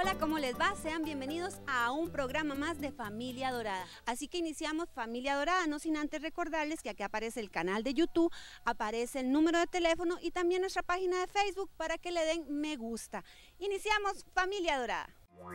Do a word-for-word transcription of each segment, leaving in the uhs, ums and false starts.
Hola, ¿cómo les va? Sean bienvenidos a un programa más de Familia Dorada. Así que iniciamos Familia Dorada, no sin antes recordarles que aquí aparece el canal de YouTube, aparece el número de teléfono y también nuestra página de Facebook para que le den me gusta. Iniciamos Familia Dorada.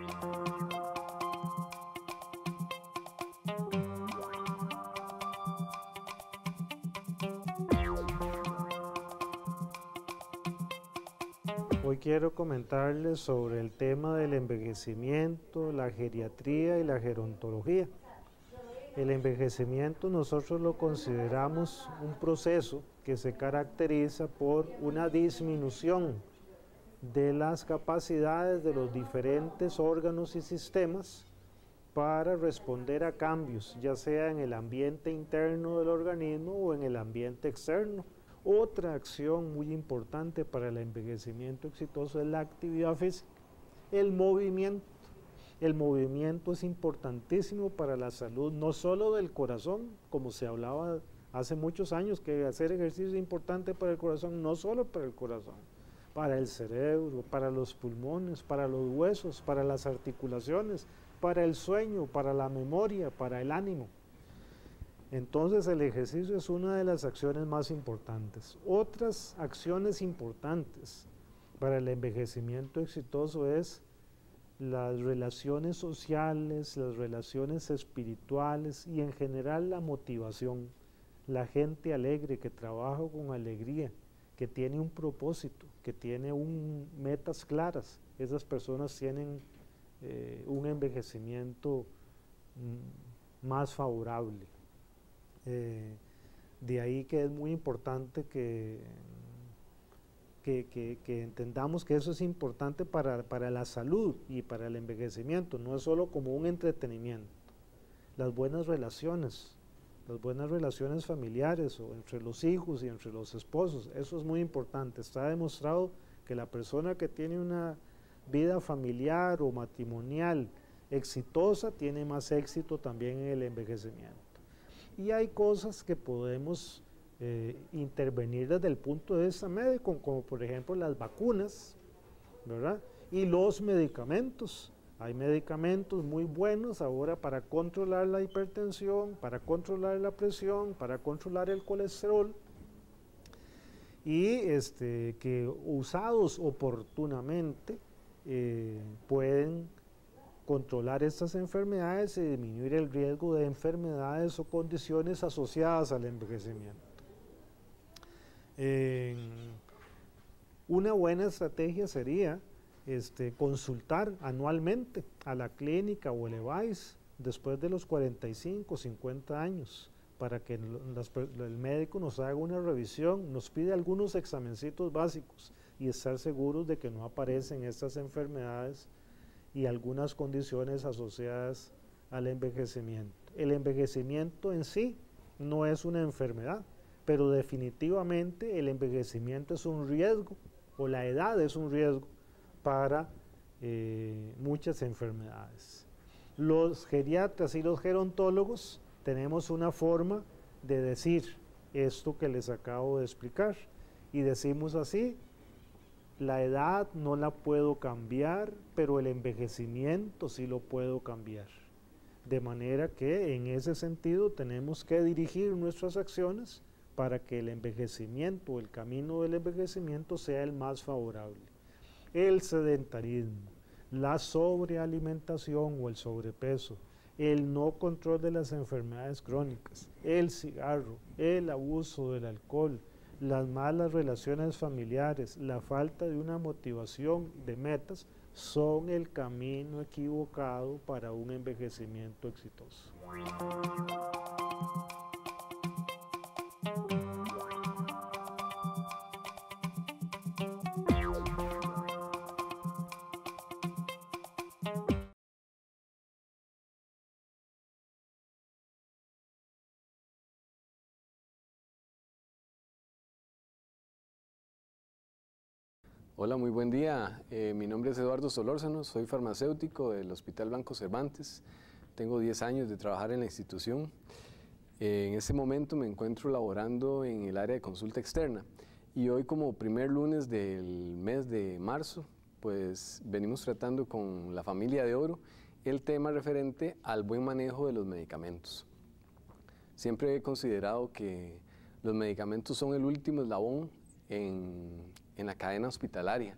Hoy quiero comentarles sobre el tema del envejecimiento, la geriatría y la gerontología. El envejecimiento nosotros lo consideramos un proceso que se caracteriza por una disminución de las capacidades de los diferentes órganos y sistemas para responder a cambios, ya sea en el ambiente interno del organismo o en el ambiente externo. Otra acción muy importante para el envejecimiento exitoso es la actividad física, el movimiento. El movimiento es importantísimo para la salud, no solo del corazón, como se hablaba hace muchos años, que hacer ejercicio es importante para el corazón, no solo para el corazón, para el cerebro, para los pulmones, para los huesos, para las articulaciones, para el sueño, para la memoria, para el ánimo. Entonces el ejercicio es una de las acciones más importantes. Otras acciones importantes para el envejecimiento exitoso es las relaciones sociales, las relaciones espirituales y en general la motivación. La gente alegre, que trabaja con alegría, que tiene un propósito, que tiene un, metas claras, esas personas tienen eh, un envejecimiento mm, más favorable. Eh, de ahí que es muy importante que, que, que, que entendamos que eso es importante para, para la salud y para el envejecimiento, no es solo como un entretenimiento. Las buenas relaciones, las buenas relaciones familiares o entre los hijos y entre los esposos, eso es muy importante. Está demostrado que la persona que tiene una vida familiar o matrimonial exitosa tiene más éxito también en el envejecimiento. Y hay cosas que podemos eh, intervenir desde el punto de vista médico, como por ejemplo las vacunas, ¿verdad? Y los medicamentos. Hay medicamentos muy buenos ahora para controlar la hipertensión, para controlar la presión, para controlar el colesterol, y este, que usados oportunamente eh, pueden controlar estas enfermedades y disminuir el riesgo de enfermedades o condiciones asociadas al envejecimiento. Eh, una buena estrategia sería este, consultar anualmente a la clínica o el E V A I S después de los cuarenta y cinco, cincuenta años, para que las, el médico nos haga una revisión, nos pide algunos examencitos básicos y estar seguros de que no aparecen estas enfermedades y algunas condiciones asociadas al envejecimiento. El envejecimiento en sí no es una enfermedad, pero definitivamente el envejecimiento es un riesgo, o la edad es un riesgo para eh, muchas enfermedades. Los geriatras y los gerontólogos tenemos una forma de decir esto que les acabo de explicar, y decimos así: la edad no la puedo cambiar, pero el envejecimiento sí lo puedo cambiar. De manera que en ese sentido tenemos que dirigir nuestras acciones para que el envejecimiento, el camino del envejecimiento sea el más favorable. El sedentarismo, la sobrealimentación o el sobrepeso, el no control de las enfermedades crónicas, el cigarro, el abuso del alcohol, las malas relaciones familiares, la falta de una motivación de metas, son el camino equivocado para un envejecimiento exitoso. Hola, muy buen día. Eh, mi nombre es Eduardo Solórzano, soy farmacéutico del Hospital Banco Cervantes. Tengo diez años de trabajar en la institución. Eh, en este momento me encuentro laborando en el área de consulta externa y hoy, como primer lunes del mes de marzo, pues venimos tratando con la familia de Oro el tema referente al buen manejo de los medicamentos. Siempre he considerado que los medicamentos son el último eslabón en, en la cadena hospitalaria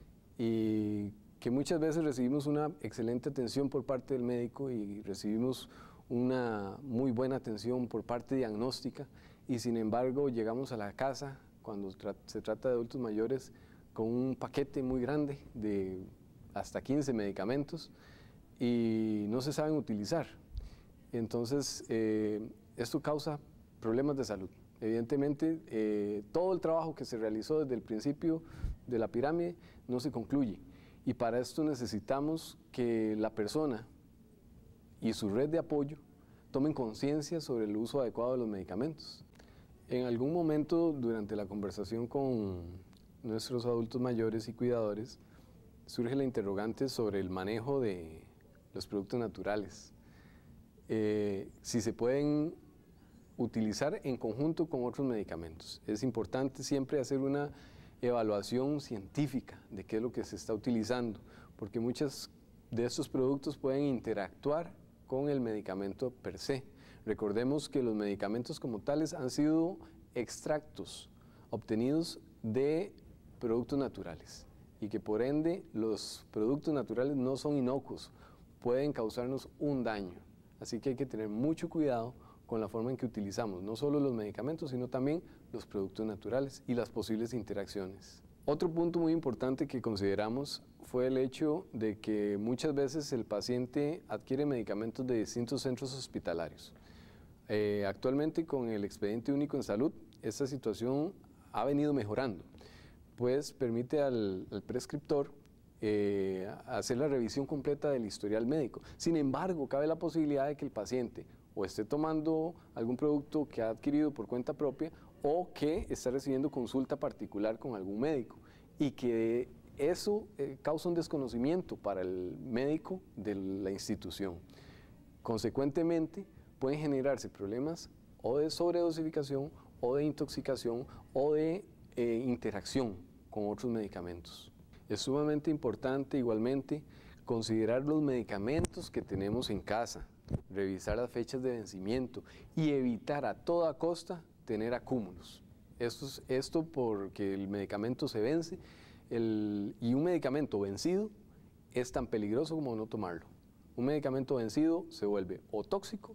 y que muchas veces recibimos una excelente atención por parte del médico y recibimos una muy buena atención por parte diagnóstica y sin embargo llegamos a la casa cuando tra- se trata de adultos mayores con un paquete muy grande de hasta quince medicamentos y no se saben utilizar. Entonces, eh, esto causa problemas de salud. Evidentemente, eh, todo el trabajo que se realizó desde el principio de la pirámide no se concluye y para esto necesitamos que la persona y su red de apoyo tomen conciencia sobre el uso adecuado de los medicamentos. En algún momento durante la conversación con nuestros adultos mayores y cuidadores surge la interrogante sobre el manejo de los productos naturales. Eh, si se pueden utilizar en conjunto con otros medicamentos. Es importante siempre hacer una evaluación científica de qué es lo que se está utilizando, porque muchos de estos productos pueden interactuar con el medicamento per se. Recordemos que los medicamentos como tales han sido extractos obtenidos de productos naturales y que por ende los productos naturales no son inocuos, pueden causarnos un daño. Así que hay que tener mucho cuidado con la forma en que utilizamos no solo los medicamentos, sino también los productos naturales y las posibles interacciones. Otro punto muy importante que consideramos fue el hecho de que muchas veces el paciente adquiere medicamentos de distintos centros hospitalarios. Eh, actualmente con el Expediente Único en Salud, esta situación ha venido mejorando, pues permite al, al prescriptor eh, hacer la revisión completa del historial médico. Sin embargo, cabe la posibilidad de que el paciente o esté tomando algún producto que ha adquirido por cuenta propia o que está recibiendo consulta particular con algún médico y que eso eh, causa un desconocimiento para el médico de la institución. Consecuentemente, pueden generarse problemas o de sobredosificación o de intoxicación o de eh, interacción con otros medicamentos. Es sumamente importante igualmente considerar los medicamentos que tenemos en casa, revisar las fechas de vencimiento y evitar a toda costa tener acúmulos. Esto, es, esto porque el medicamento se vence el, y un medicamento vencido es tan peligroso como no tomarlo. Un medicamento vencido se vuelve o tóxico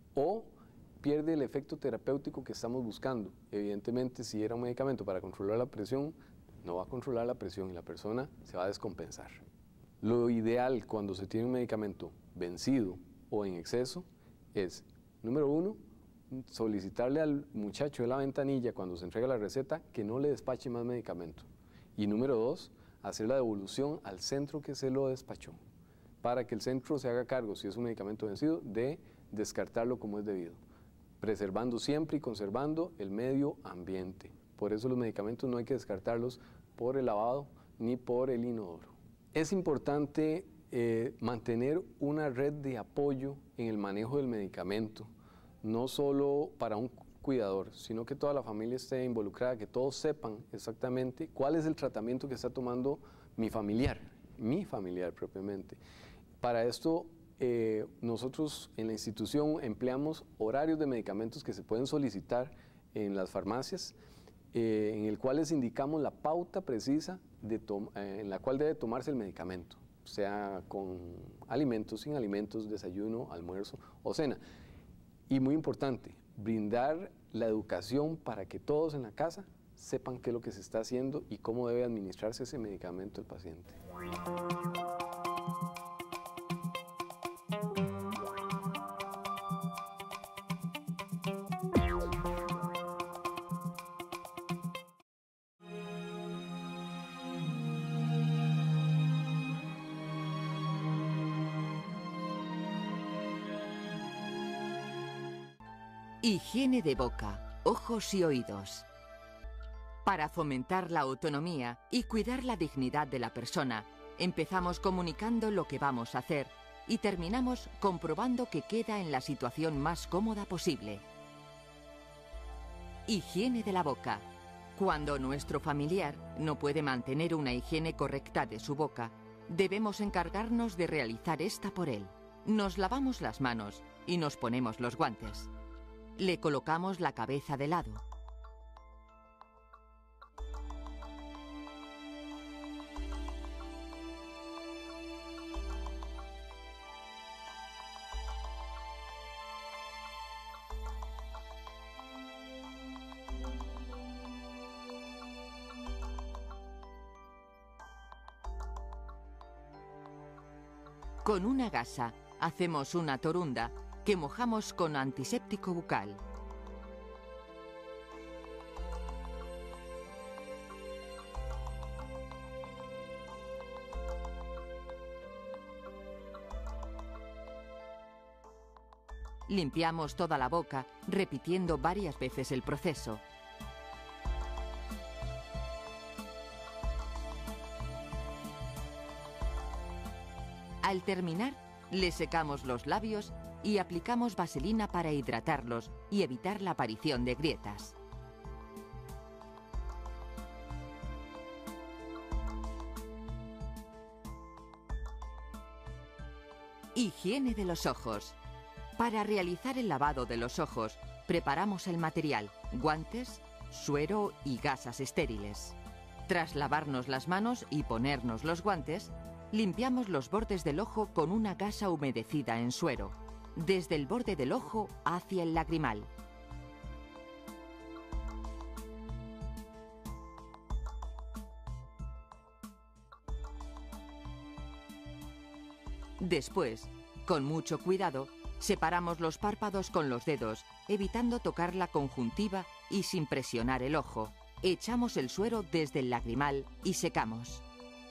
o pierde el efecto terapéutico que estamos buscando. Evidentemente, si era un medicamento para controlar la presión, no va a controlar la presión y la persona se va a descompensar. Lo ideal cuando se tiene un medicamento vencido o en exceso es, número uno, solicitarle al muchacho de la ventanilla cuando se entrega la receta que no le despache más medicamento. Y número dos, hacer la devolución al centro que se lo despachó, para que el centro se haga cargo, si es un medicamento vencido, de descartarlo como es debido, preservando siempre y conservando el medio ambiente. Por eso los medicamentos no hay que descartarlos por el lavado ni por el inodoro. Es importante eh, mantener una red de apoyo en el manejo del medicamento, no solo para un cuidador, sino que toda la familia esté involucrada, que todos sepan exactamente cuál es el tratamiento que está tomando mi familiar, mi familiar propiamente. Para esto, eh, nosotros en la institución empleamos horarios de medicamentos que se pueden solicitar en las farmacias, eh, en el cual les indicamos la pauta precisa de eh, en la cual debe tomarse el medicamento, sea con alimentos, sin alimentos, desayuno, almuerzo o cena. Y muy importante, brindar la educación para que todos en la casa sepan qué es lo que se está haciendo y cómo debe administrarse ese medicamento al paciente. Higiene de boca, ojos y oídos. Para fomentar la autonomía y cuidar la dignidad de la persona, empezamos comunicando lo que vamos a hacer y terminamos comprobando que queda en la situación más cómoda posible. Higiene de la boca. Cuando nuestro familiar no puede mantener una higiene correcta de su boca, debemos encargarnos de realizar esta por él. Nos lavamos las manos y nos ponemos los guantes. Le colocamos la cabeza de lado. Con una gasa hacemos una torunda que mojamos con antiséptico bucal. Limpiamos toda la boca repitiendo varias veces el proceso. Al terminar, le secamos los labios y aplicamos vaselina para hidratarlos y evitar la aparición de grietas. Higiene de los ojos. Para realizar el lavado de los ojos, preparamos el material, guantes, suero y gasas estériles. Tras lavarnos las manos y ponernos los guantes, limpiamos los bordes del ojo con una gasa humedecida en suero, desde el borde del ojo hacia el lagrimal. Después, con mucho cuidado, separamos los párpados con los dedos, evitando tocar la conjuntiva y sin presionar el ojo. Echamos el suero desde el lagrimal y secamos.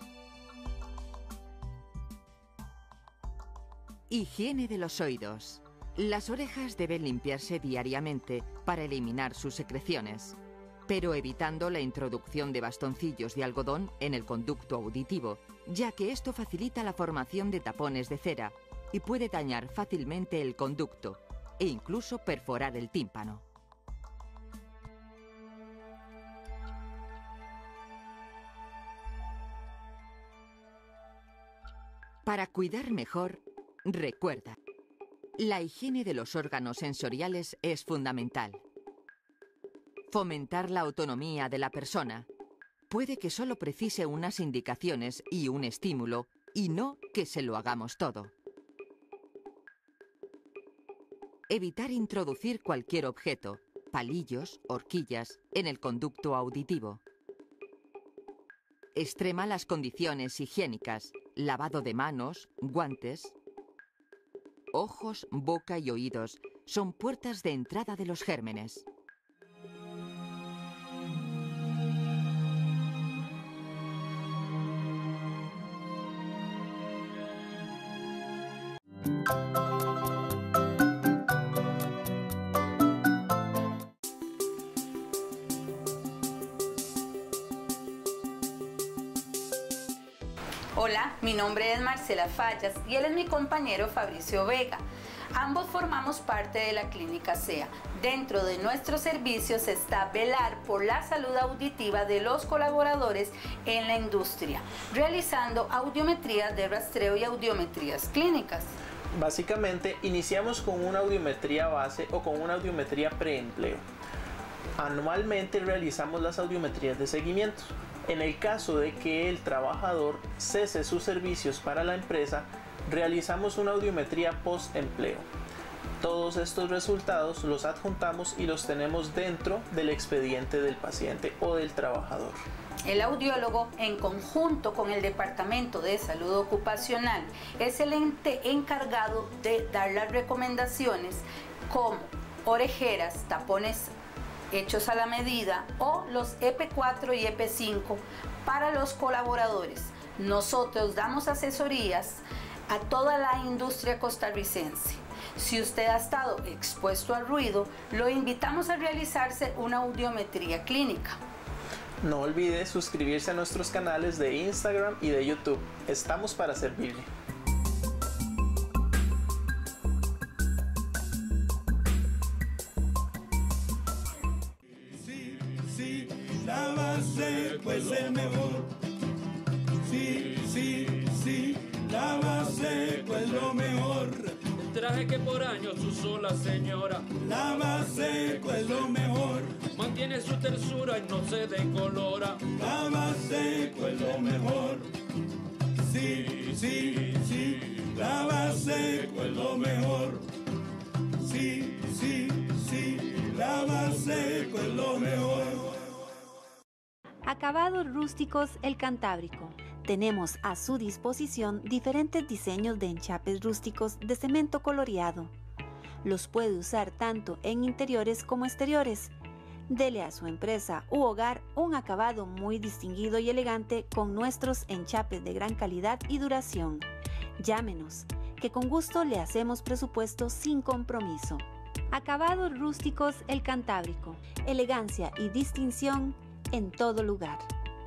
Higiene de los oídos. Las orejas deben limpiarse diariamente para eliminar sus secreciones, pero evitando la introducción de bastoncillos de algodón en el conducto auditivo, ya que esto facilita la formación de tapones de cera y puede dañar fácilmente el conducto e incluso perforar el tímpano. Para cuidar mejor, recuerda, la higiene de los órganos sensoriales es fundamental. Fomentar la autonomía de la persona. Puede que solo precise unas indicaciones y un estímulo, y no que se lo hagamos todo. Evitar introducir cualquier objeto, palillos, horquillas, en el conducto auditivo. Extrema las condiciones higiénicas, lavado de manos, guantes. Ojos, boca y oídos son puertas de entrada de los gérmenes. Hola, mi nombre es Marcela Fallas y él es mi compañero Fabricio Vega. Ambos formamos parte de la Clínica C E A. Dentro de nuestros servicios está velar por la salud auditiva de los colaboradores en la industria, realizando audiometrías de rastreo y audiometrías clínicas. Básicamente, iniciamos con una audiometría base o con una audiometría preempleo. Anualmente realizamos las audiometrías de seguimiento. En el caso de que el trabajador cese sus servicios para la empresa, realizamos una audiometría post-empleo. Todos estos resultados los adjuntamos y los tenemos dentro del expediente del paciente o del trabajador. El audiólogo, en conjunto con el Departamento de Salud Ocupacional, es el ente encargado de dar las recomendaciones como orejeras, tapones hechos a la medida o los E P cuatro y E P cinco para los colaboradores. Nosotros damos asesorías a toda la industria costarricense. Si usted ha estado expuesto al ruido, lo invitamos a realizarse una audiometría clínica. No olvide suscribirse a nuestros canales de Instagram y de YouTube. Estamos para servirle. Sí, sí, Lava Seco es el mejor. Sí, sí, sí, Lava Seco es lo mejor. El traje que por años usó la señora. Lava Seco es lo mejor. Mantiene su tersura y no se decolora. Lava Seco es lo mejor. Sí, sí, sí, Lava Seco es lo mejor. Sí, sí, sí, Lava Seco es lo mejor. Acabados Rústicos El Cantábrico. Tenemos a su disposición diferentes diseños de enchapes rústicos de cemento coloreado. Los puede usar tanto en interiores como exteriores. Dele a su empresa u hogar un acabado muy distinguido y elegante con nuestros enchapes de gran calidad y duración. Llámenos, que con gusto le hacemos presupuesto sin compromiso. Acabados Rústicos El Cantábrico. Elegancia y distinción en todo lugar.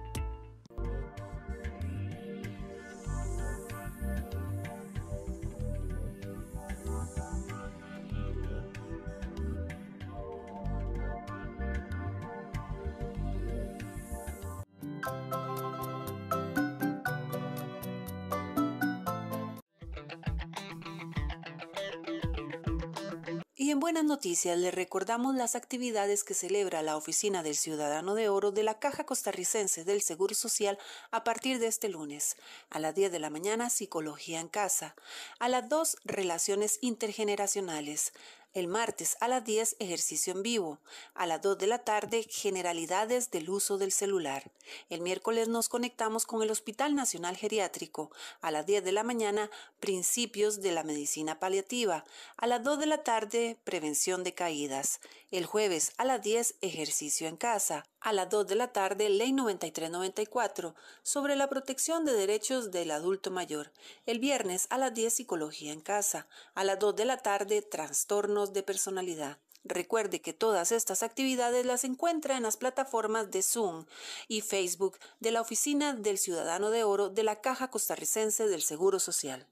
Y en buenas noticias les recordamos las actividades que celebra la Oficina del Ciudadano de Oro de la Caja Costarricense del Seguro Social a partir de este lunes. A las diez de la mañana, Psicología en Casa. A las dos, Relaciones Intergeneracionales. El martes a las diez, ejercicio en vivo. A las dos de la tarde, generalidades del uso del celular. El miércoles nos conectamos con el Hospital Nacional Geriátrico. A las diez de la mañana, principios de la medicina paliativa. A las dos de la tarde, prevención de caídas. El jueves a las diez, ejercicio en casa. A las dos de la tarde, Ley noventa y tres noventa y cuatro, sobre la protección de derechos del adulto mayor. El viernes a las diez, psicología en casa. A las dos de la tarde, trastornos de personalidad. Recuerde que todas estas actividades las encuentra en las plataformas de Zoom y Facebook de la Oficina del Ciudadano de Oro de la Caja Costarricense del Seguro Social.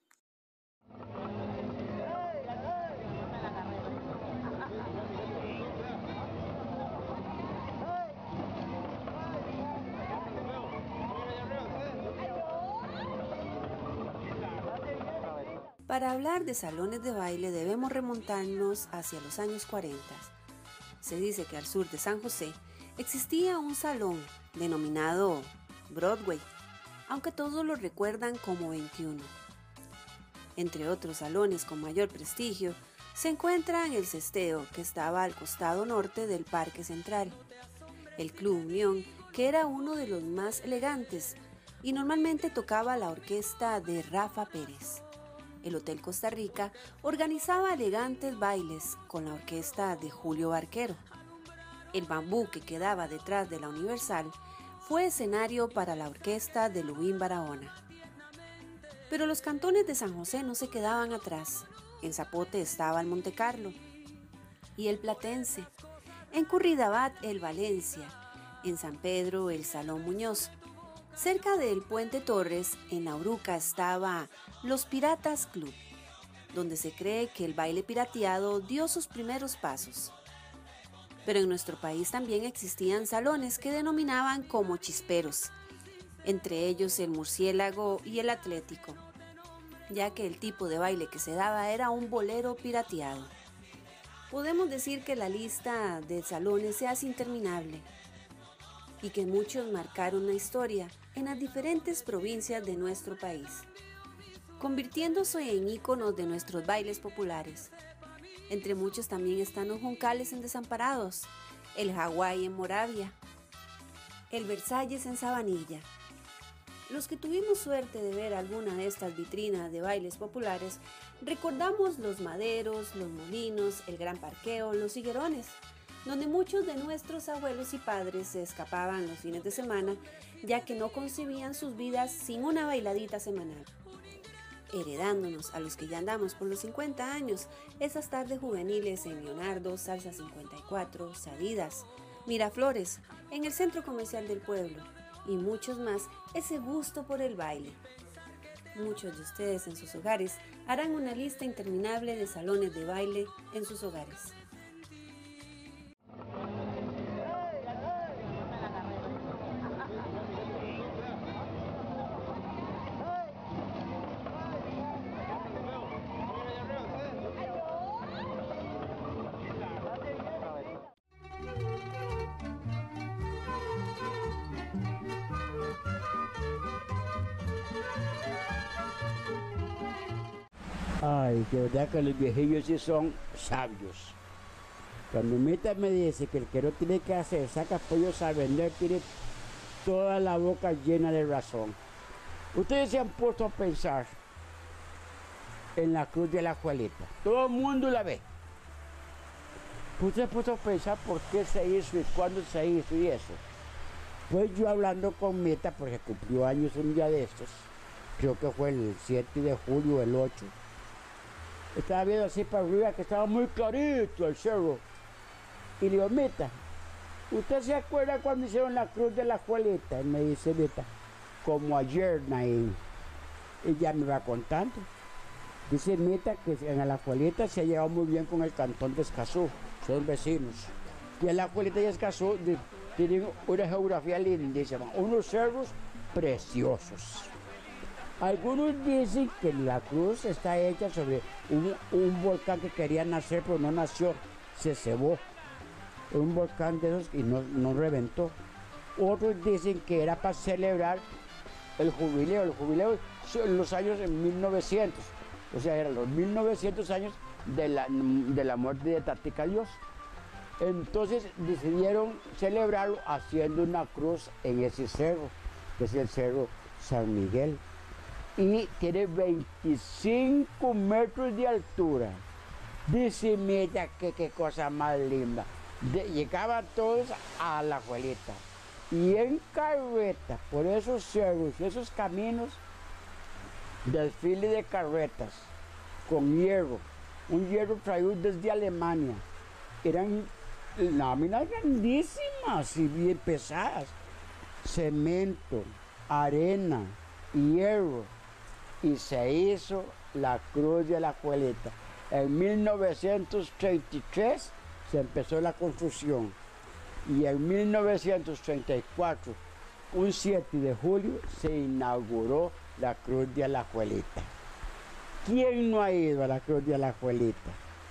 Para hablar de salones de baile debemos remontarnos hacia los años cuarenta. Se dice que al sur de San José existía un salón denominado Broadway, aunque todos lo recuerdan como veintiuno. Entre otros salones con mayor prestigio se encuentran el Cesteo, que estaba al costado norte del Parque Central, el Club Unión, que era uno de los más elegantes y normalmente tocaba la orquesta de Rafa Pérez. El Hotel Costa Rica organizaba elegantes bailes con la orquesta de Julio Barquero. El Bambú, que quedaba detrás de la Universal, fue escenario para la orquesta de Lubín Barahona. Pero los cantones de San José no se quedaban atrás. En Zapote estaba el Monte Carlo y el Platense. En Curridabat el Valencia. En San Pedro el Salón Muñoz. Cerca del Puente Torres, en Nauruca, estaba Los Piratas Club, donde se cree que el baile pirateado dio sus primeros pasos. Pero en nuestro país también existían salones que denominaban como chisperos, entre ellos el Murciélago y el Atlético, ya que el tipo de baile que se daba era un bolero pirateado. Podemos decir que la lista de salones se hace interminable y que muchos marcaron la historia en las diferentes provincias de nuestro país, convirtiéndose en íconos de nuestros bailes populares. Entre muchos también están los Juncales en Desamparados, el Hawái en Moravia, el Versalles en Sabanilla. Los que tuvimos suerte de ver alguna de estas vitrinas de bailes populares, recordamos los Maderos, los Molinos, el Gran Parqueo, los Higuerones, donde muchos de nuestros abuelos y padres se escapaban los fines de semana, ya que no concebían sus vidas sin una bailadita semanal. Heredándonos a los que ya andamos por los cincuenta años, esas tardes juveniles en Leonardo, Salsa cincuenta y cuatro, Salidas, Miraflores, en el Centro Comercial del Pueblo, y muchos más, ese gusto por el baile. Muchos de ustedes en sus hogares harán una lista interminable de salones de baile en sus hogares. Ay, de verdad que los viejillos sí son sabios. Cuando Mita me dice que el que no tiene que hacer, saca pollos a vender, tiene toda la boca llena de razón. Ustedes se han puesto a pensar en la cruz de la Juelita. Todo el mundo la ve. Ustedes se han puesto a pensar por qué se hizo y cuándo se hizo y eso. Pues yo hablando con Mita, porque cumplió años un día de estos, creo que fue el siete de julio, el ocho. Estaba viendo así para arriba que estaba muy clarito el cerro. Y le digo, Mita, ¿usted se acuerda cuando hicieron la cruz de la Juelita? Y me dice, Mita, como ayer, Naín. Y ya me va contando. Dice Mita que en la Juelita se ha llevado muy bien con el cantón de Escazú, son vecinos. Y en la Juelita y Escazú tienen una geografía lindísima, unos cerros preciosos. Algunos dicen que la cruz está hecha sobre un, un volcán que quería nacer, pero no nació, se cebó. Un volcán de esos y no, no reventó. Otros dicen que era para celebrar el jubileo, el jubileo en los años en mil novecientos, o sea, eran los mil novecientos años de la, de la muerte de Tatica Dios. Entonces decidieron celebrarlo haciendo una cruz en ese cerro, que es el Cerro San Miguel. Y tiene veinticinco metros de altura. Dice, mira qué, qué cosa más linda. De, llegaban todos a la Juelita y en carreta por esos cerros y esos caminos, desfile de carretas con hierro, un hierro traído desde Alemania. Eran láminas grandísimas y bien pesadas, cemento, arena, hierro, y se hizo la cruz de la Juelita. En mil novecientos treinta y tres se empezó la construcción y en mil novecientos treinta y cuatro, un siete de julio, se inauguró la Cruz de la Juelita. ¿Quién no ha ido a la Cruz de la Juelita?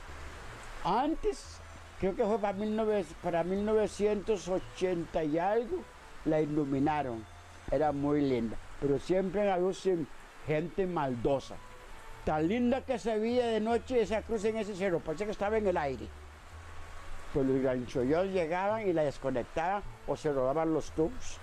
Antes, creo que fue para, para mil novecientos ochenta y algo, la iluminaron. Era muy linda, pero siempre había gente maldosa. Tan linda que se veía de noche esa cruz en ese cerro, parecía que estaba en el aire. Pues los granchoyos llegaban y la desconectaban o se robaban los tubos.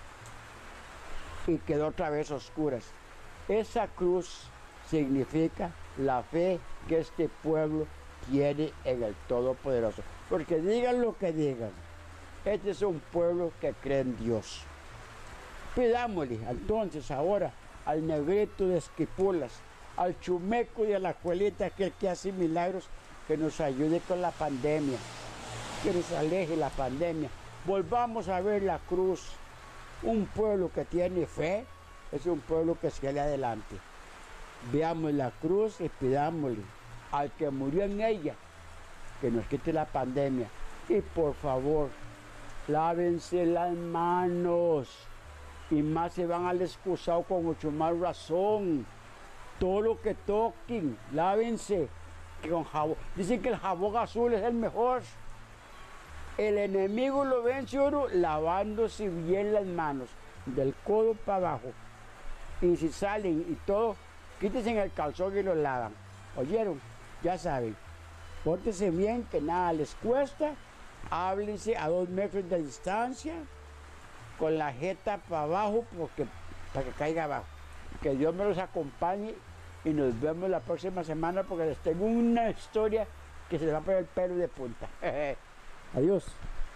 Y quedó otra vez oscuras. Esa cruz significa la fe que este pueblo tiene en el Todopoderoso. Porque digan lo que digan, este es un pueblo que cree en Dios. Pidámosle entonces ahora al negrito de Esquipulas, al chumeco y a la Juelita, aquel que hace milagros, que nos ayude con la pandemia, que nos aleje la pandemia. Volvamos a ver la cruz. Un pueblo que tiene fe es un pueblo que sale adelante. Veamos la cruz y pidámosle al que murió en ella que nos quite la pandemia. Y por favor, lávense las manos. Y más se van al excusado con mucho más razón. Todo lo que toquen, lávense con jabón. Dicen que el jabón azul es el mejor. El enemigo lo vence uno lavándose bien las manos, del codo para abajo. Y si salen y todo, quítense el calzón y lo lavan. ¿Oyeron? Ya saben. Pórtense bien, que nada les cuesta. Háblense a dos metros de distancia, con la jeta para abajo, porque, para que caiga abajo. Que Dios me los acompañe y nos vemos la próxima semana, porque les tengo una historia que se les va a poner el pelo de punta. Adiós.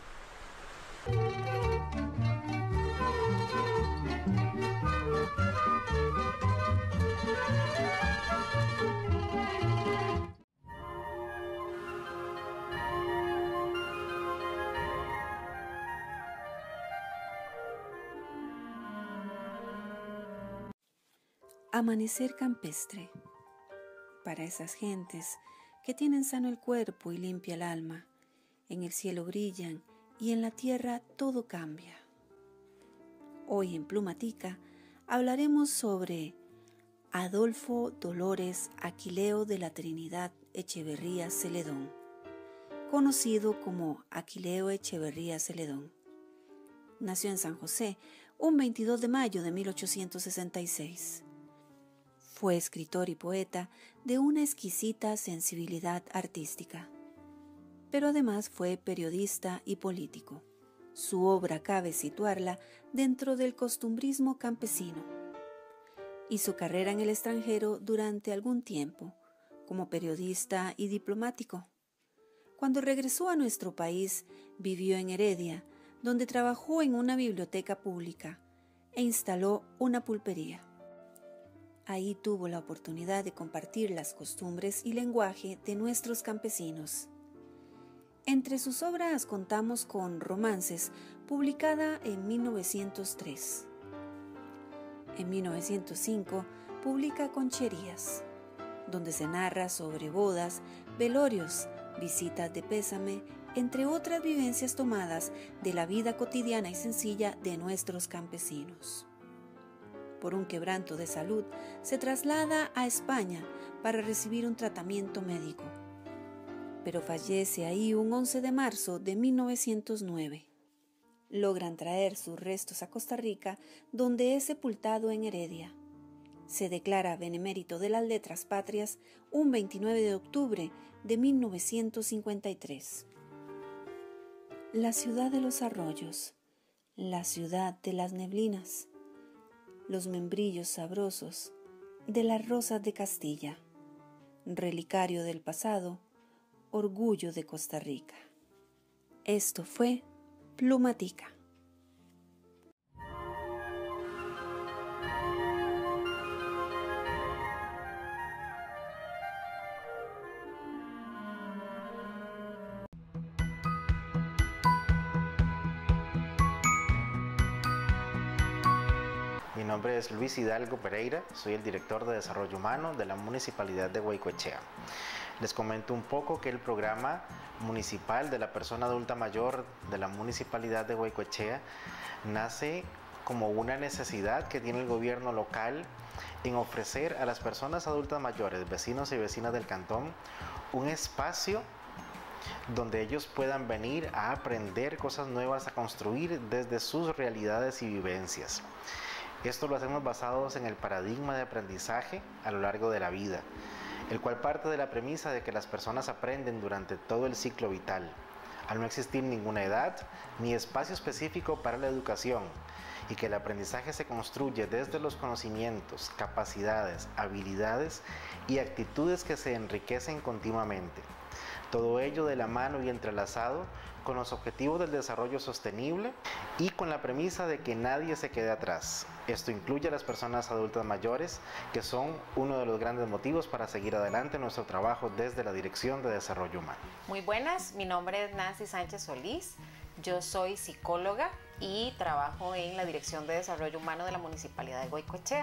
Amanecer campestre. Para esas gentes que tienen sano el cuerpo y limpia el alma, en el cielo brillan y en la tierra todo cambia. Hoy en Plumatica hablaremos sobre Adolfo Dolores Aquileo de la Trinidad Echeverría Celedón, conocido como Aquileo Echeverría Celedón. Nació en San José un veintidós de mayo de mil ochocientos sesenta y seis. Fue escritor y poeta de una exquisita sensibilidad artística, pero además fue periodista y político. Su obra cabe situarla dentro del costumbrismo campesino. Hizo carrera en el extranjero durante algún tiempo, como periodista y diplomático. Cuando regresó a nuestro país, vivió en Heredia, donde trabajó en una biblioteca pública e instaló una pulpería. Ahí tuvo la oportunidad de compartir las costumbres y lenguaje de nuestros campesinos. Entre sus obras contamos con Romances, publicada en mil novecientos tres. En mil novecientos cinco publica Concherías, donde se narra sobre bodas, velorios, visitas de pésame, entre otras vivencias tomadas de la vida cotidiana y sencilla de nuestros campesinos. Por un quebranto de salud, se traslada a España para recibir un tratamiento médico, pero fallece ahí un once de marzo de mil novecientos nueve. Logran traer sus restos a Costa Rica, donde es sepultado en Heredia. Se declara benemérito de las letras patrias un veintinueve de octubre de mil novecientos cincuenta y tres. La ciudad de los arroyos, la ciudad de las neblinas, los membrillos sabrosos de las rosas de Castilla, relicario del pasado, orgullo de Costa Rica. Esto fue Plumatica. Mi nombre es Luis Hidalgo Pereira, soy el director de Desarrollo Humano de la Municipalidad de Guaycoechea. Les comento un poco que el programa municipal de la persona adulta mayor de la Municipalidad de Guaycoechea nace como una necesidad que tiene el gobierno local en ofrecer a las personas adultas mayores, vecinos y vecinas del cantón, un espacio donde ellos puedan venir a aprender cosas nuevas, a construir desde sus realidades y vivencias. Esto lo hacemos basados en el paradigma de aprendizaje a lo largo de la vida, el cual parte de la premisa de que las personas aprenden durante todo el ciclo vital, al no existir ninguna edad ni espacio específico para la educación, y que el aprendizaje se construye desde los conocimientos, capacidades, habilidades y actitudes que se enriquecen continuamente. Todo ello de la mano y entrelazado con los objetivos del desarrollo sostenible y con la premisa de que nadie se quede atrás. Esto incluye a las personas adultas mayores, que son uno de los grandes motivos para seguir adelante en nuestro trabajo desde la Dirección de Desarrollo Humano. Muy buenas, mi nombre es Nancy Sánchez Solís, yo soy psicóloga y trabajo en la Dirección de Desarrollo Humano de la Municipalidad de Guaycoechea.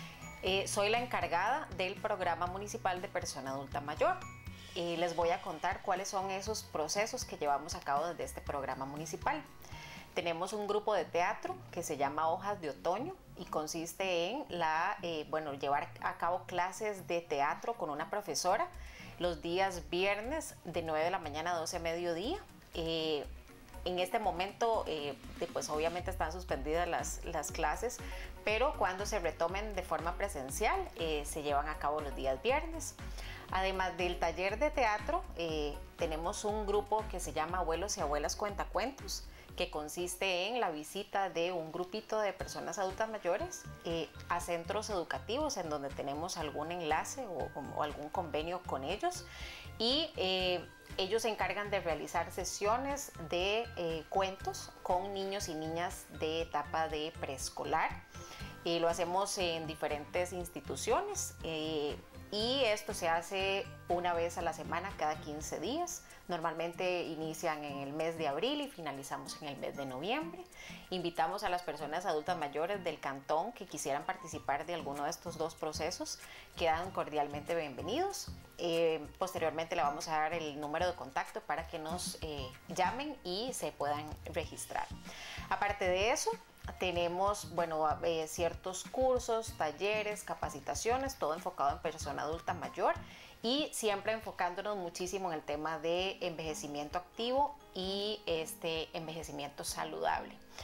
Eh, soy la encargada del Programa Municipal de Persona Adulta Mayor. Y les voy a contar cuáles son esos procesos que llevamos a cabo desde este programa municipal. Tenemos un grupo de teatro que se llama Hojas de Otoño y consiste en la, eh, bueno, llevar a cabo clases de teatro con una profesora los días viernes de nueve de la mañana a doce de mediodía. Eh, en este momento, eh, pues obviamente están suspendidas las, las clases, pero cuando se retomen de forma presencial, eh, se llevan a cabo los días viernes. Además del taller de teatro, eh, tenemos un grupo que se llama Abuelos y Abuelas Cuentacuentos, que consiste en la visita de un grupito de personas adultas mayores eh, a centros educativos en donde tenemos algún enlace o, o algún convenio con ellos, y eh, ellos se encargan de realizar sesiones de eh, cuentos con niños y niñas de etapa de preescolar. Y lo hacemos en diferentes instituciones. Eh, Y esto se hace una vez a la semana, cada quince días. Normalmente inician en el mes de abril y finalizamos en el mes de noviembre. Invitamos a las personas adultas mayores del cantón que quisieran participar de alguno de estos dos procesos. Quedan cordialmente bienvenidos. Eh, posteriormente le vamos a dar el número de contacto para que nos eh, llamen y se puedan registrar. Aparte de eso, tenemos, bueno, eh, ciertos cursos, talleres, capacitaciones, todo enfocado en persona adulta mayor y siempre enfocándonos muchísimo en el tema de envejecimiento activo y este envejecimiento saludable.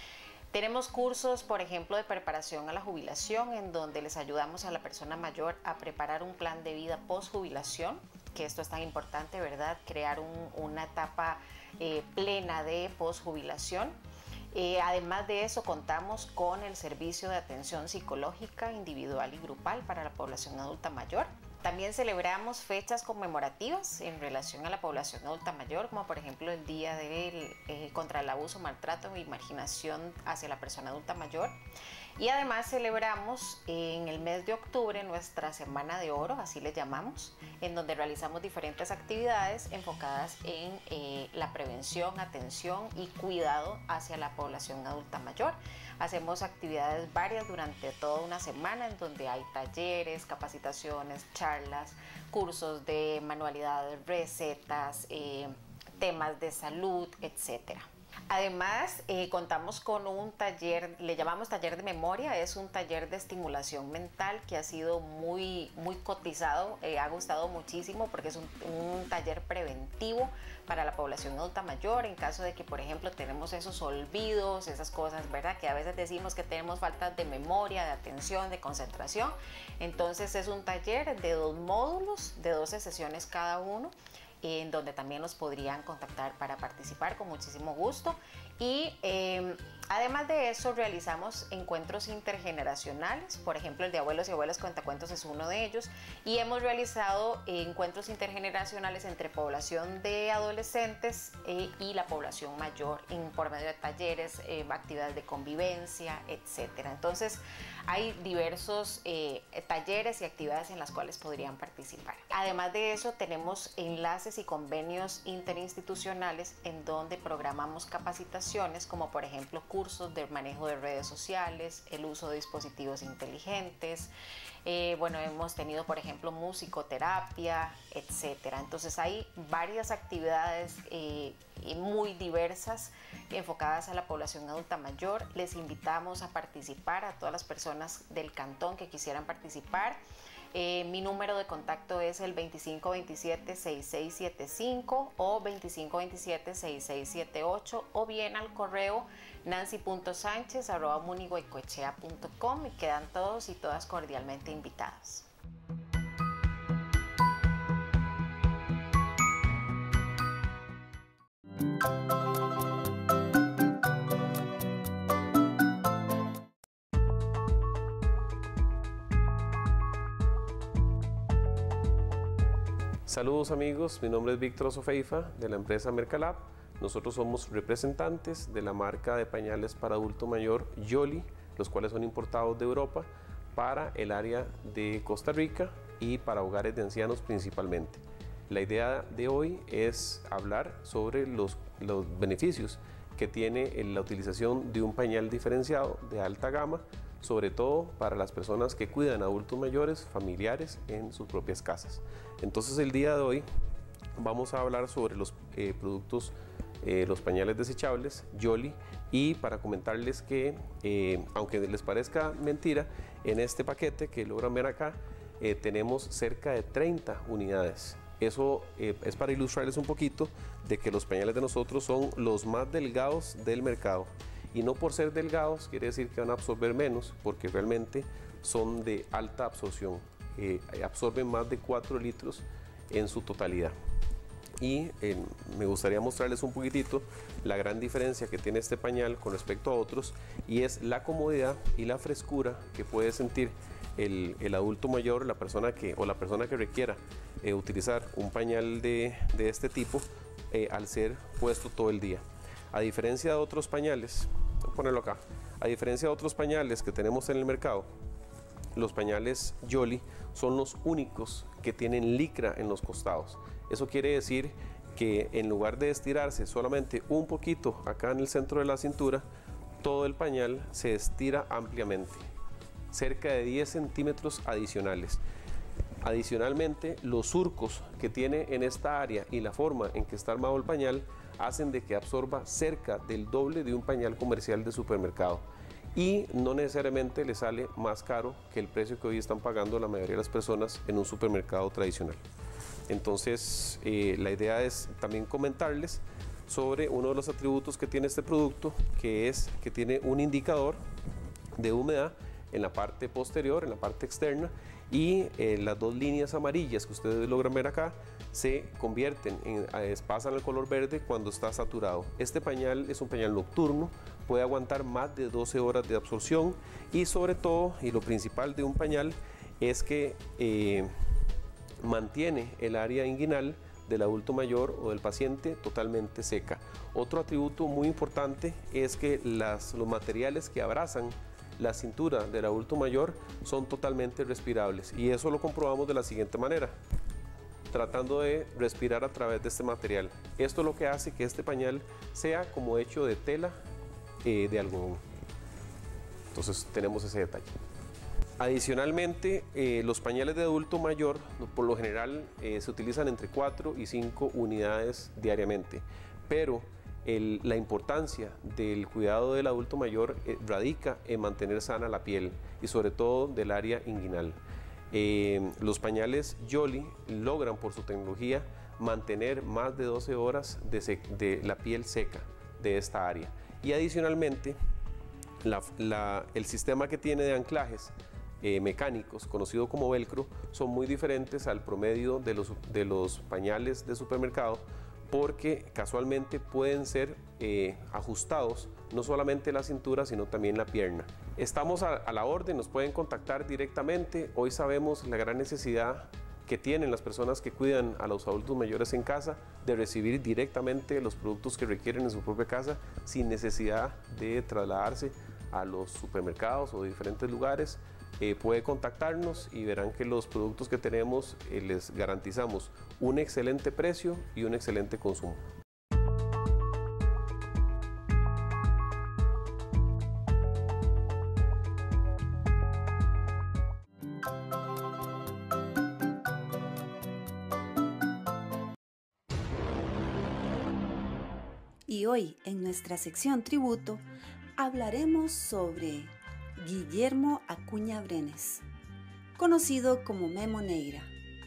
Tenemos cursos, por ejemplo, de preparación a la jubilación, en donde les ayudamos a la persona mayor a preparar un plan de vida post-jubilación, que esto es tan importante, ¿verdad? Crear un, una etapa eh, plena de post-jubilación. Eh, además de eso, contamos con el servicio de atención psicológica individual y grupal para la población adulta mayor. También celebramos fechas conmemorativas en relación a la población adulta mayor, como por ejemplo el Día de, eh, contra el Abuso, Maltrato y Marginación hacia la persona adulta mayor. Y además celebramos en el mes de octubre nuestra Semana de Oro, así le llamamos, en donde realizamos diferentes actividades enfocadas en eh, la prevención, atención y cuidado hacia la población adulta mayor. Hacemos actividades varias durante toda una semana, en donde hay talleres, capacitaciones, charlas, cursos de manualidades, recetas, eh, temas de salud, etcétera. Además, eh, contamos con un taller, le llamamos taller de memoria, es un taller de estimulación mental que ha sido muy, muy cotizado, eh, ha gustado muchísimo porque es un, un taller preventivo para la población adulta mayor en caso de que, por ejemplo, tenemos esos olvidos, esas cosas, ¿verdad? Que a veces decimos que tenemos falta de memoria, de atención, de concentración. Entonces es un taller de dos módulos, de doce sesiones cada uno, en donde también nos podrían contactar para participar con muchísimo gusto. Y eh, además de eso realizamos encuentros intergeneracionales, por ejemplo el de abuelos y abuelas cuentacuentos es uno de ellos, y hemos realizado eh, encuentros intergeneracionales entre población de adolescentes eh, y la población mayor en, por medio de talleres, eh, actividades de convivencia, etcétera. Entonces hay diversos eh, talleres y actividades en las cuales podrían participar. Además de eso tenemos enlaces y convenios interinstitucionales en donde programamos capacitaciones, como por ejemplo cursos de manejo de redes sociales, el uso de dispositivos inteligentes, eh, bueno, hemos tenido por ejemplo musicoterapia, etcétera. Entonces hay varias actividades eh, muy diversas enfocadas a la población adulta mayor. Les invitamos a participar a todas las personas del cantón que quisieran participar. Eh, mi número de contacto es el veinticinco veintisiete, sesenta y seis setenta y cinco o veinticinco veintisiete, sesenta y seis setenta y ocho, o bien al correo nancy punto sánchez arroba muniguaycoechea punto com, y quedan todos y todas cordialmente invitados. Saludos amigos, mi nombre es Víctor Osofeifa de la empresa Mercalab. Nosotros somos representantes de la marca de pañales para adulto mayor Yoli, los cuales son importados de Europa para el área de Costa Rica y para hogares de ancianos principalmente. La idea de hoy es hablar sobre los, los beneficios que tiene la utilización de un pañal diferenciado de alta gama, sobre todo para las personas que cuidan a adultos mayores, familiares en sus propias casas. Entonces el día de hoy vamos a hablar sobre los eh, productos, eh, los pañales desechables Yoli, y para comentarles que eh, aunque les parezca mentira, en este paquete que logran ver acá eh, tenemos cerca de treinta unidades. Eso eh, es para ilustrarles un poquito de que los pañales de nosotros son los más delgados del mercado. Y no por ser delgados quiere decir que van a absorber menos, porque realmente son de alta absorción. Eh, absorben más de cuatro litros en su totalidad. Y eh, me gustaría mostrarles un poquitito la gran diferencia que tiene este pañal con respecto a otros, y es la comodidad y la frescura que puede sentir el, el adulto mayor, la persona que, o la persona que requiera eh, utilizar un pañal de, de este tipo eh, al ser puesto todo el día. A diferencia de otros pañales, voy a ponerlo acá, a diferencia de otros pañales que tenemos en el mercado, los pañales Yoli son los únicos que tienen licra en los costados. Eso quiere decir que en lugar de estirarse solamente un poquito acá en el centro de la cintura, todo el pañal se estira ampliamente, cerca de diez centímetros adicionales. Adicionalmente, los surcos que tiene en esta área y la forma en que está armado el pañal hacen de que absorba cerca del doble de un pañal comercial de supermercado, y no necesariamente le sale más caro que el precio que hoy están pagando la mayoría de las personas en un supermercado tradicional. Entonces eh, la idea es también comentarles sobre uno de los atributos que tiene este producto, que es que tiene un indicador de humedad en la parte posterior, en la parte externa, y eh, las dos líneas amarillas que ustedes logran ver acá se convierten, en, eh, pasan al color verde cuando está saturado. Este pañal es un pañal nocturno, puede aguantar más de doce horas de absorción y sobre todo, y lo principal de un pañal, es que eh, mantiene el área inguinal del adulto mayor o del paciente totalmente seca. Otro atributo muy importante es que las, los materiales que abrazan la cintura del adulto mayor son totalmente respirables, y eso lo comprobamos de la siguiente manera, tratando de respirar a través de este material. Esto es lo que hace que este pañal sea como hecho de tela eh, de algodón. Entonces tenemos ese detalle. Adicionalmente, eh, los pañales de adulto mayor por lo general eh, se utilizan entre cuatro y cinco unidades diariamente, pero el, la importancia del cuidado del adulto mayor eh, radica en mantener sana la piel y sobre todo del área inguinal. Eh, los pañales Jolly logran por su tecnología mantener más de doce horas de, de la piel seca de esta área, y adicionalmente la, la, el sistema que tiene de anclajes Eh, mecánicos, conocido como velcro, son muy diferentes al promedio de los, de los pañales de supermercado, porque casualmente pueden ser eh, ajustados no solamente la cintura sino también la pierna. Estamos a, a la orden, nos pueden contactar directamente. Hoy sabemos la gran necesidad que tienen las personas que cuidan a los adultos mayores en casa de recibir directamente los productos que requieren en su propia casa sin necesidad de trasladarse a los supermercados o diferentes lugares. Eh, puede contactarnos y verán que los productos que tenemos eh, les garantizamos un excelente precio y un excelente consumo. Y hoy en nuestra sección Tributo hablaremos sobre Guillermo Acuña Brenes, conocido como Memo Negra.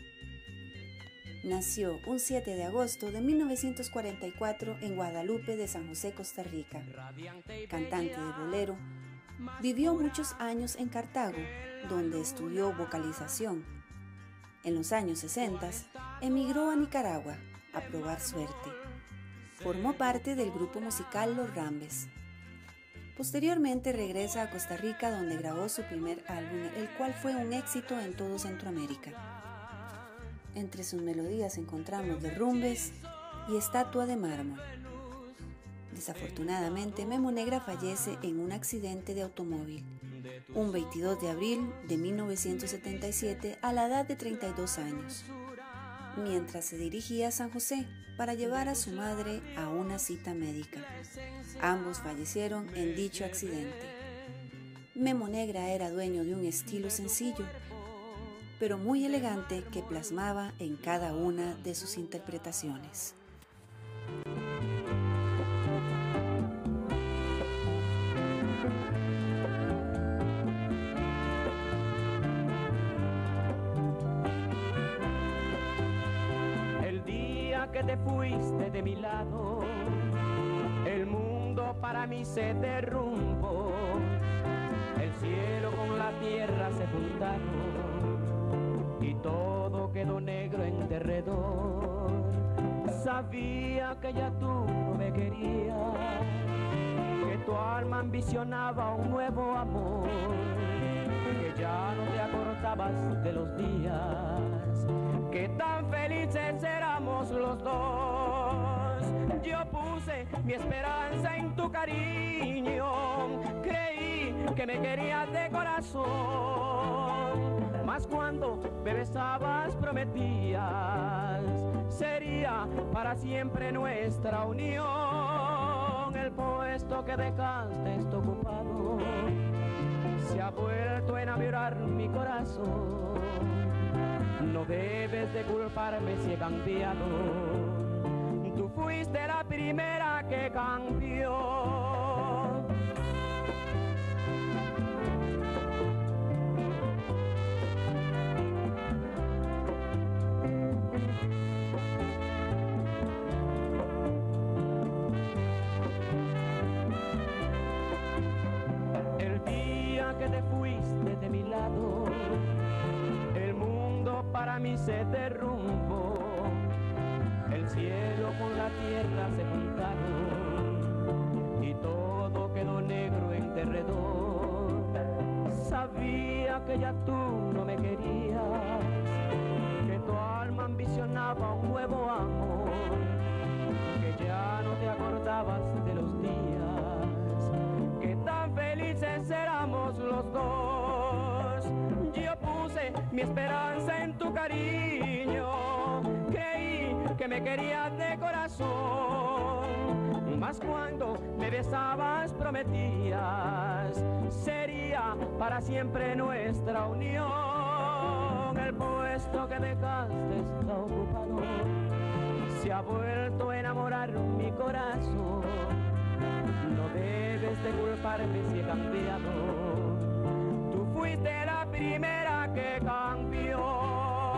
Nació un siete de agosto de mil novecientos cuarenta y cuatro en Guadalupe de San José, Costa Rica. Cantante de bolero, vivió muchos años en Cartago, donde estudió vocalización. En los años sesenta, emigró a Nicaragua a probar suerte. Formó parte del grupo musical Los Rambes. Posteriormente regresa a Costa Rica, donde grabó su primer álbum, el cual fue un éxito en todo Centroamérica. Entre sus melodías encontramos Derrumbes y Estatua de Mármol. Desafortunadamente, Memo Negra fallece en un accidente de automóvil, un veintidós de abril de mil novecientos setenta y siete, a la edad de treinta y dos años, mientras se dirigía a San José para llevar a su madre a una cita médica. Ambos fallecieron en dicho accidente. Memo Negra era dueño de un estilo sencillo, pero muy elegante, que plasmaba en cada una de sus interpretaciones. Que te fuiste de mi lado, el mundo para mí se derrumbó, el cielo con la tierra se juntaron y todo quedó negro en derredor. Sabía que ya tú no me querías, que tu alma ambicionaba un nuevo amor, que ya no te acordabas de los días que tan felices éramos los dos. Yo puse mi esperanza en tu cariño, creí que me querías de corazón, mas cuando me besabas prometías sería para siempre nuestra unión. El puesto que dejaste está ocupado, se ha vuelto a enamorar mi corazón. No debes de culparme si he cambiado, tú fuiste la primera que cambió. mí se derrumbó. El cielo con la tierra se juntaron y todo quedó negro en derredor. Sabía que ya tú no me querías, que tu alma ambicionaba un nuevo amor, que ya no te acordabas de los días, que tan felices éramos los dos. Yo puse mi esperanza en tu cariño, creí que me querías de corazón, mas cuando me besabas prometías sería para siempre nuestra unión. El puesto que dejaste está ocupado, se ha vuelto a enamorar mi corazón. No debes de culparme si he cambiado, tú fuiste la primera que cambió.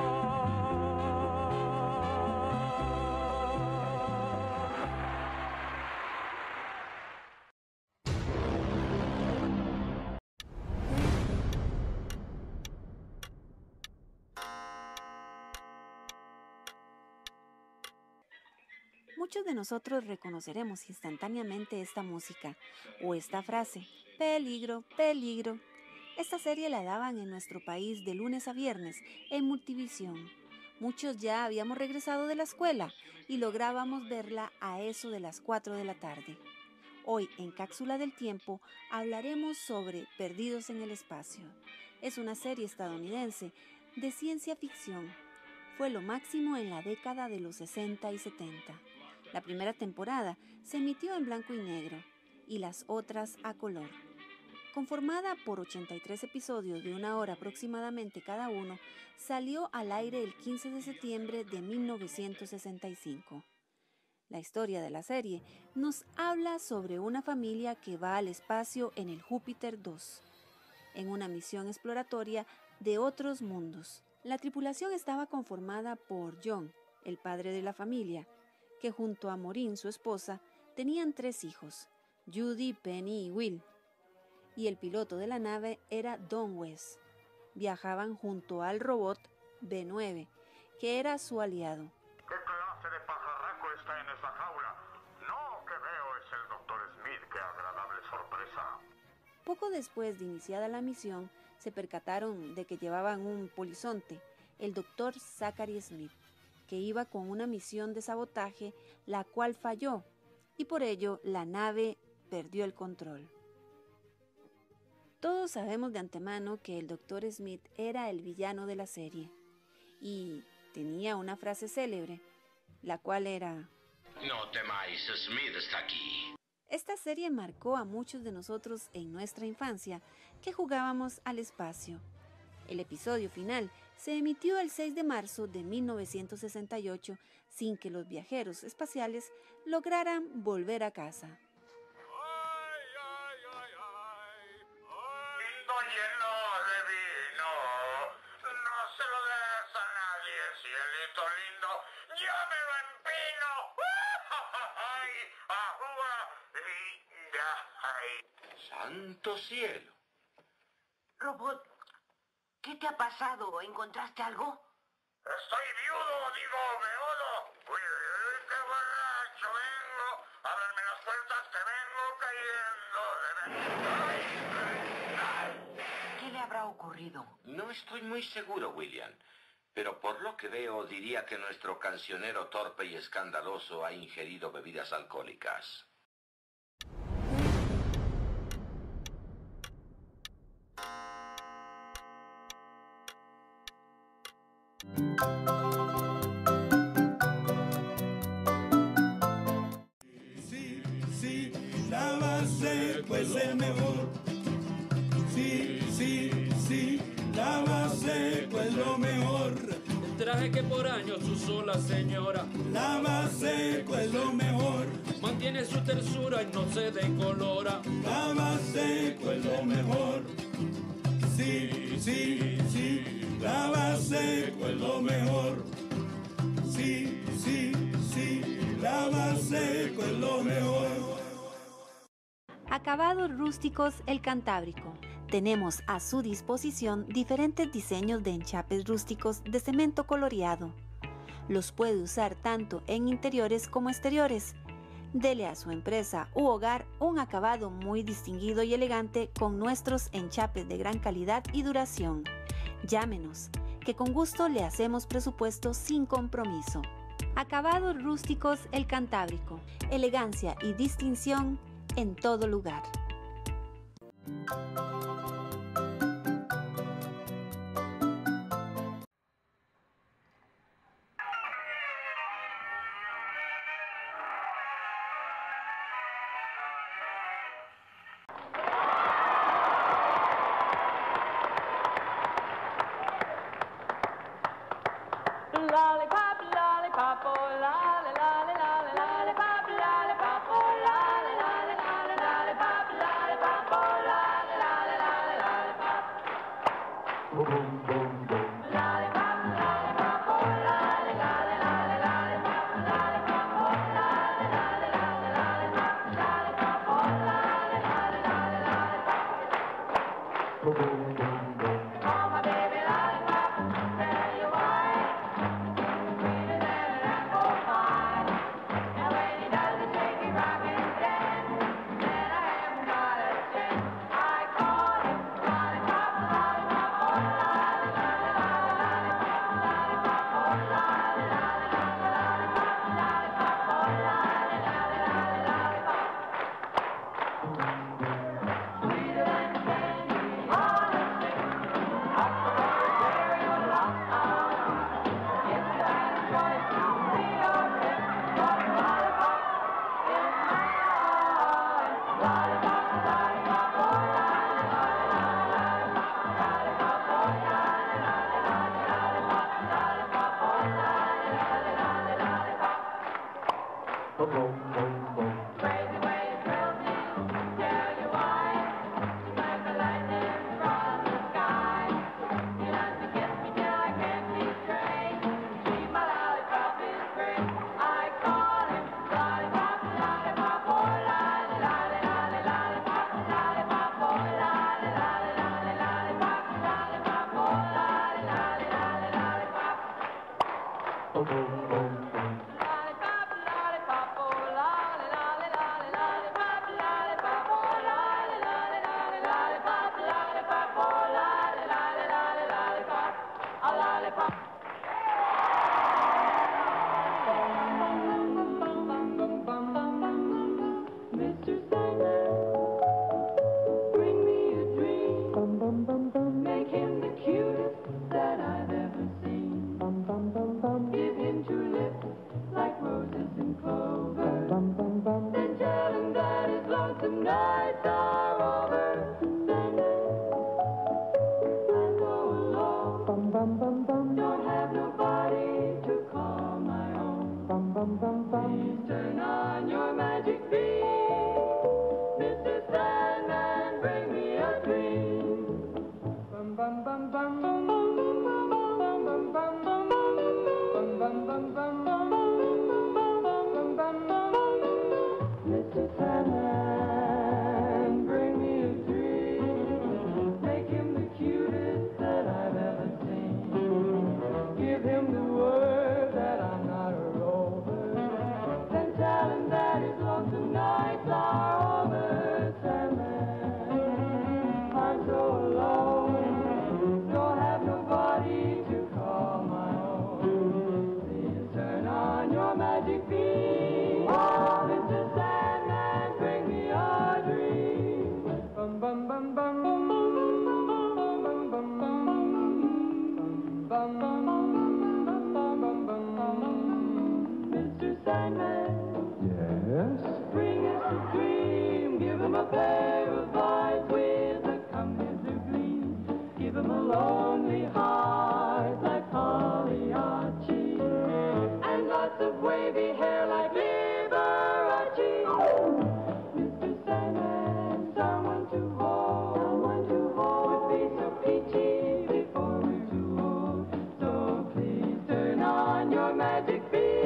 Muchos de nosotros reconoceremos instantáneamente esta música o esta frase, peligro, peligro. Esta serie la daban en nuestro país de lunes a viernes en Multivisión. Muchos ya habíamos regresado de la escuela y lográbamos verla a eso de las cuatro de la tarde. Hoy en Cápsula del Tiempo hablaremos sobre Perdidos en el Espacio. Es una serie estadounidense de ciencia ficción. Fue lo máximo en la década de los sesenta y setenta. La primera temporada se emitió en blanco y negro y las otras a color. Conformada por ochenta y tres episodios de una hora aproximadamente cada uno, salió al aire el quince de septiembre de mil novecientos sesenta y cinco. La historia de la serie nos habla sobre una familia que va al espacio en el Júpiter dos, en una misión exploratoria de otros mundos. La tripulación estaba conformada por John, el padre de la familia, que junto a Maureen, su esposa, tenían tres hijos, Judy, Penny y Will, y el piloto de la nave era Don West. Viajaban junto al robot B nueve, que era su aliado. ¿Qué clase de pajarraco está en esa jaula? No, que veo es el doctor Smith, qué agradable sorpresa. Poco después de iniciada la misión, se percataron de que llevaban un polizonte, el doctor Zachary Smith, que iba con una misión de sabotaje, la cual falló, y por ello la nave perdió el control. Todos sabemos de antemano que el doctor Smith era el villano de la serie, y tenía una frase célebre, la cual era: no temáis, Smith está aquí. Esta serie marcó a muchos de nosotros en nuestra infancia, que jugábamos al espacio. El episodio final se emitió el seis de marzo de mil novecientos sesenta y ocho sin que los viajeros espaciales lograran volver a casa. Lindo lleno de vino, no se lo des a nadie, cielito lindo, yo me lo empino. ¡Ay! ¡Ajúa! ¡Ay! ¡Santo cielo! Robot, ¿qué te ha pasado? ¿Encontraste algo? Estoy viudo, digo, meodo. Uy, uy, qué borracho vengo. Ábranme las puertas que vengo cayendo de... ¿Qué le habrá ocurrido? No estoy muy seguro, William. Pero por lo que veo, diría que nuestro cancionero torpe y escandaloso ha ingerido bebidas alcohólicas. Sí, sí, la base pues el mejor. Sí, sí, sí, la base pues lo mejor. El traje que por años usó la señora, La base pues lo mejor. mantiene su tersura y no se decolora. La base pues lo mejor. Sí, sí, sí, la base pues lo mejor. Sí, sí, sí, la base pues lo mejor. Acabados rústicos, el Cantábrico. Tenemos a su disposición diferentes diseños de enchapes rústicos de cemento coloreado. Los puede usar tanto en interiores como exteriores. Dele a su empresa u hogar un acabado muy distinguido y elegante con nuestros enchapes de gran calidad y duración. Llámenos, que con gusto le hacemos presupuesto sin compromiso. Acabados rústicos El Cantábrico. Elegancia y distinción en todo lugar. Lollipop, lollipop, oh, lolly, lolly, lolly, lollipop, lollipop, oh, lolly, lolly, lolly, lollipop, lollipop, oh, lolly, lolly, lolly, lollipop. Boom, boom, boom, boom. Lollipop, lollipop, oh, lolly, lolly, lolly, lollipop, lollipop, oh, lolly, lolly, lolly, lollipop, lollipop, oh, lolly, lolly, lolly, lollipop. Boom, boom, boom, boom. Oh, my baby lollipop, tell you why.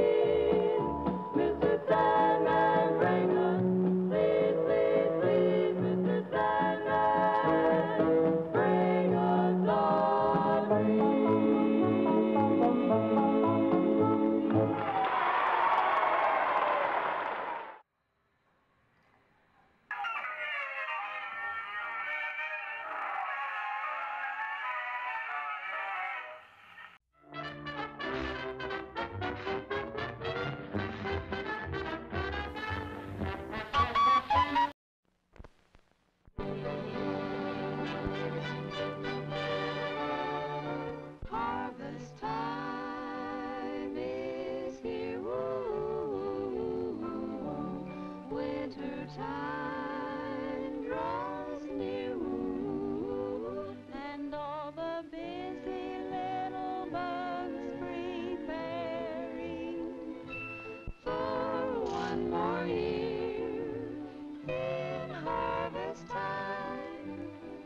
Mister Sandman, bring us, please, please, please. winter time draws near, and all the busy little bugs preparing for one more year in harvest time.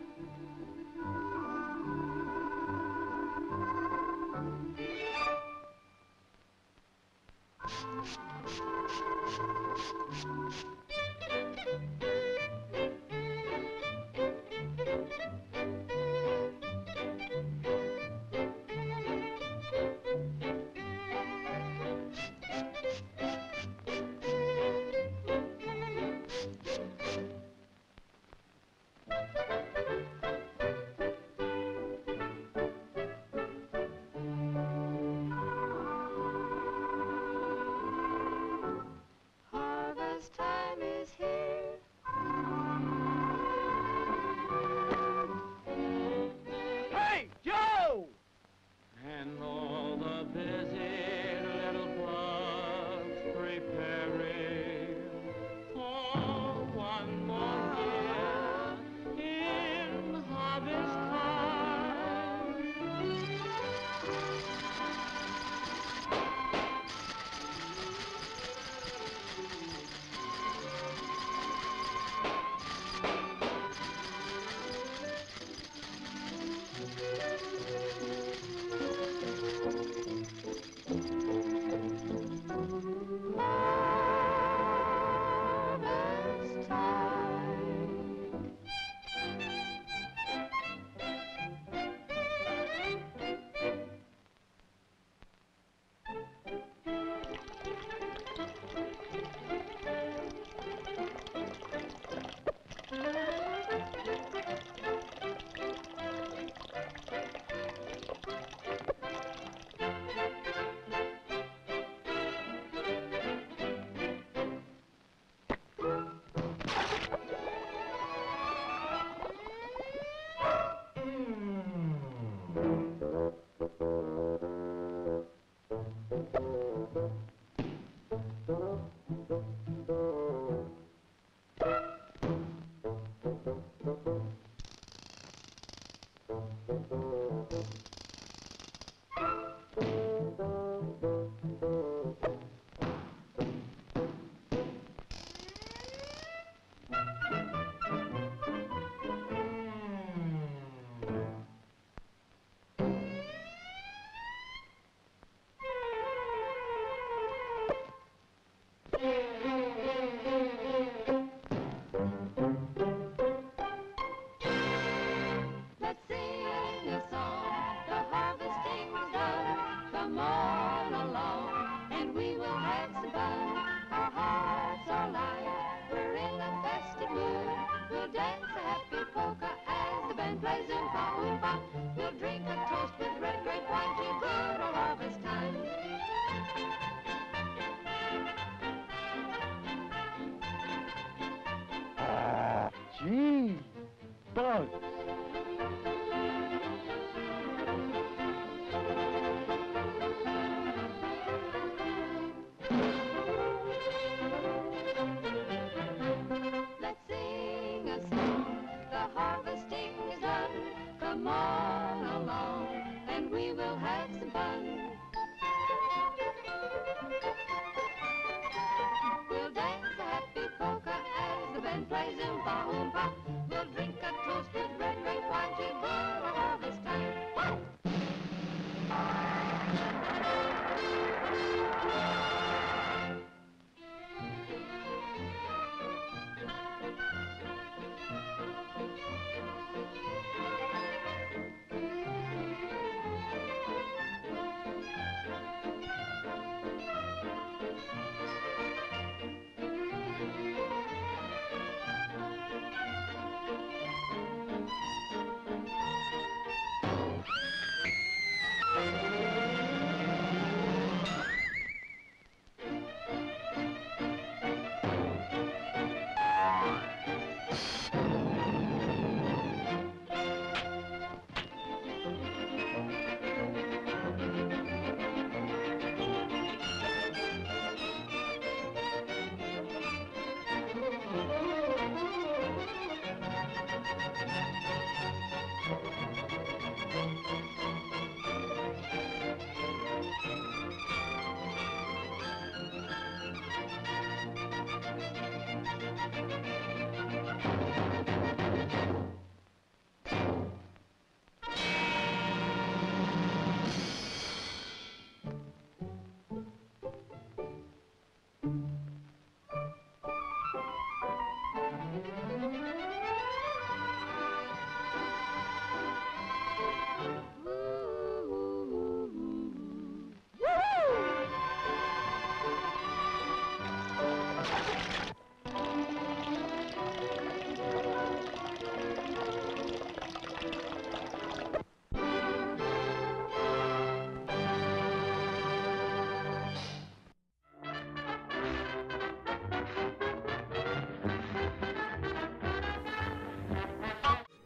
Harvest time is here. Hey, Joe! And all the busy little bugs preparing for one more year in harvest time. Harvest time. Let's sing a song, the harvesting's done. Come on along, and we will have some fun. Our hearts are light, we're in a festive mood. We'll dance a happy polka as the band plays oompa oompa. We'll drink a toast with red grape wine to good old harvest time. Ah, gee, bugs. Let's sing a song, the harvesting is done. Come on along, and we will have some fun. We'll dance a happy polka as the band plays oompa oompa. We'll drink a toast with red grape wine to good old harvest time. Woo!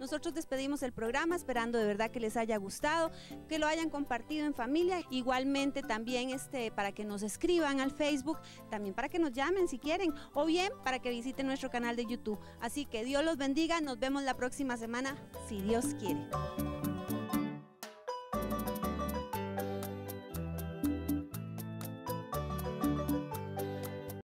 Nosotros despedimos el programa esperando de verdad que les haya gustado, que lo hayan compartido en familia, igualmente también este, para que nos escriban al Facebook, también para que nos llamen si quieren, o bien para que visiten nuestro canal de YouTube. Así que Dios los bendiga, nos vemos la próxima semana, si Dios quiere.